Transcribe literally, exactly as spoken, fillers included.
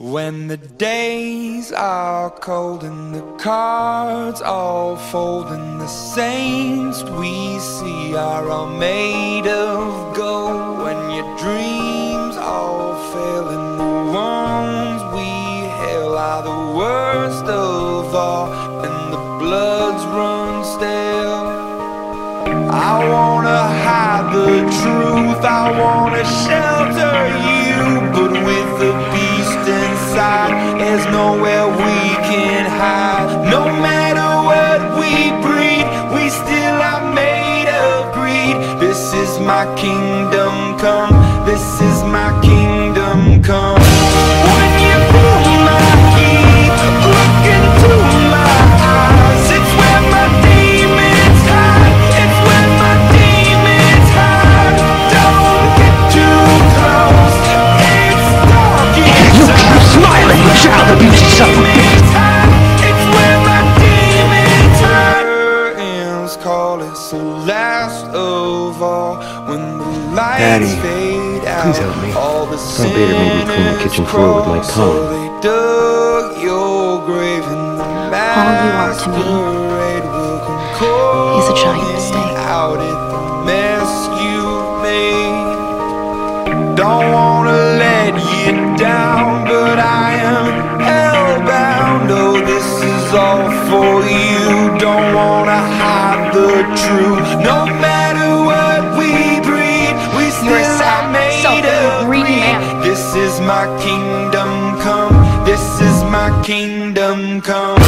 When the days are cold and the cards all fold and the saints we see are all made of gold, when your dreams all fail and the ones we hail are the worst of all and the bloods run stale, I wanna hide the truth, I wanna shelter you, but with the beast inside, there's nowhere we can hide. No matter what we breed, we still are made of greed. This is my kingdom come, this is my kingdom come. When you pull my key, look into my eyes, it's where my demons hide, it's where my demons hide. Don't get too close, it's dark inside. You smiling child abuse suffering. It's where my demons hide. Curtains call it so last of all. When the lights Daddy, fade out, please help me. all the Tom Bader made me clean the kitchen floor with my tongue. so they dug your grave and the All you are to me is a giant mistake. Out at the mess you made. Don't wanna let you down, but I am hellbound. Oh, this is all for you. Don't wanna hide the truth. No matter what we breed, we still are made of greed. This is my kingdom come, this is my kingdom come.